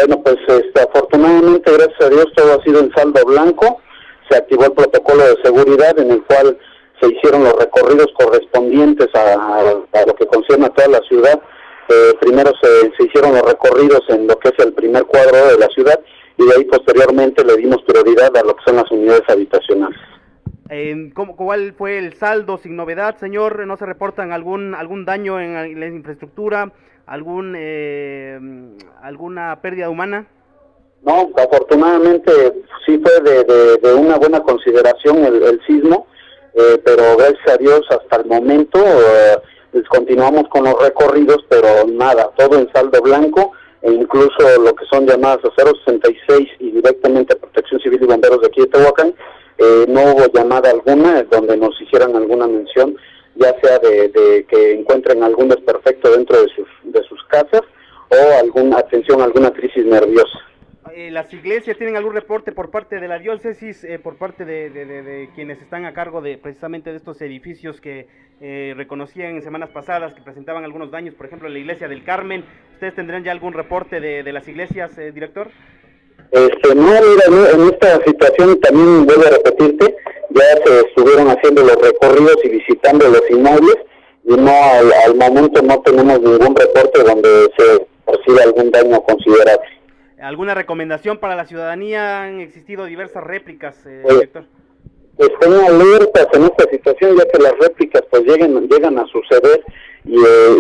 Bueno, pues afortunadamente, gracias a Dios, todo ha sido en saldo blanco. Se activó el protocolo de seguridad en el cual se hicieron los recorridos correspondientes a lo que concierne a toda la ciudad. Primero se hicieron los recorridos en lo que es el primer cuadro de la ciudad y de ahí posteriormente le dimos prioridad a lo que son las unidades habitacionales. ¿Cuál fue el saldo sin novedad, señor? ¿No se reportan algún daño en la infraestructura, alguna pérdida humana? No, afortunadamente sí fue de una buena consideración el sismo, pero gracias a Dios hasta el momento continuamos con los recorridos, pero nada, todo en saldo blanco, e incluso lo que son llamadas a 066 y directamente a Protección Civil y Bomberos de aquí de Tehuacán, no hubo llamada alguna donde nos hicieran alguna mención, ya sea de que encuentren algún desperfecto dentro de sus casas o alguna crisis nerviosa. ¿Las iglesias tienen algún reporte por parte de la diócesis, por parte de quienes están a cargo precisamente de estos edificios que reconocían en semanas pasadas que presentaban algunos daños, por ejemplo la iglesia del Carmen? ¿Ustedes tendrán ya algún reporte de las iglesias, director? No, mira, en esta situación también vuelvo a repetirte, ya se estuvieron haciendo los recorridos y visitando los inmuebles y no al momento no tenemos ningún reporte donde se perciba algún daño considerable. ¿Alguna recomendación para la ciudadanía? Han existido diversas réplicas, director. Estén alertas en esta situación, ya que las réplicas pues llegan a suceder y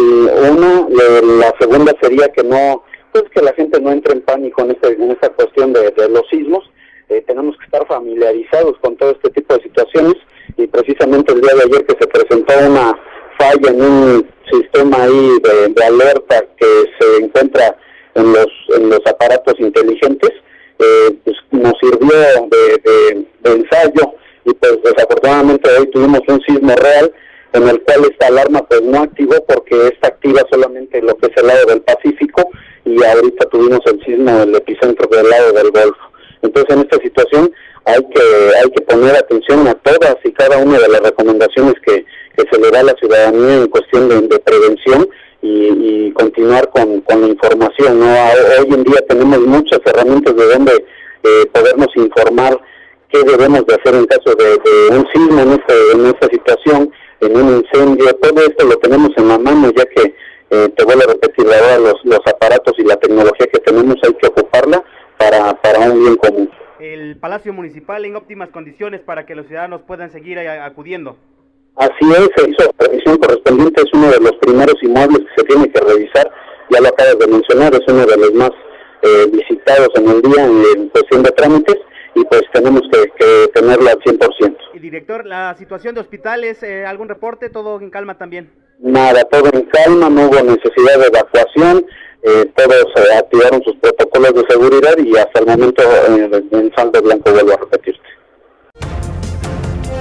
la segunda sería que que la gente no entre en pánico en esta cuestión de los sismos. Tenemos que estar familiarizados con todo este tipo de situaciones y precisamente el día de ayer que se presentó una falla en un sistema ahí de alerta que se encuentra en los aparatos inteligentes, pues nos sirvió de ensayo y pues desafortunadamente hoy tuvimos un sismo real en el cual esta alarma pues no activó porque esta activa solamente lo que es el lado del Pacífico y ahorita tuvimos el sismo del epicentro del lado del Golfo. Entonces en esta situación hay que poner atención a todas y cada una de las recomendaciones que se le da a la ciudadanía en cuestión de prevención y continuar con la información, ¿no? Hoy en día tenemos muchas herramientas de donde podernos informar qué debemos de hacer en caso de un sismo en esta situación, en un incendio. Todo esto lo tenemos en la mano, ya que te vuelvo a repetir, ahora los aparatos y la tecnología que tenemos hay que ocuparla para un bien común. El Palacio Municipal en óptimas condiciones para que los ciudadanos puedan seguir acudiendo. Así es, se hizo la revisión correspondiente, es uno de los primeros inmuebles que se tiene que revisar, ya lo acabas de mencionar, es uno de los más visitados en el día en cuestión de trámites y pues tenemos que tenerlo al 100%. Y director, la situación de hospitales, ¿algún reporte? ¿Todo en calma también? Nada, todo en calma, no hubo necesidad de evacuación, todos activaron sus protocolos de seguridad y hasta el momento en saldo blanco, vuelvo a repetirte.